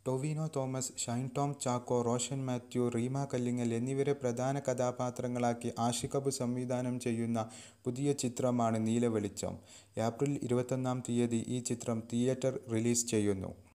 ടൊവിനോ തോമസ്, ഷൈൻ ടോം ചാക്കോ, റോഷൻ മാത്യു, റീമ കല്ലിങ്ങൽ എന്നിവരെ പ്രധാന കഥാപാത്രങ്ങളാക്കി ആഷിഖ് അബു സംവിധാനം ചെയ്യുന്ന പുതിയ ചിത്രമാണ് നീലവെളിച്ചം. ഏപ്രിൽ 21-ാം തീയതി ഈ ചിത്രം തിയേറ്റർ റിലീസ് ചെയ്യുന്നു.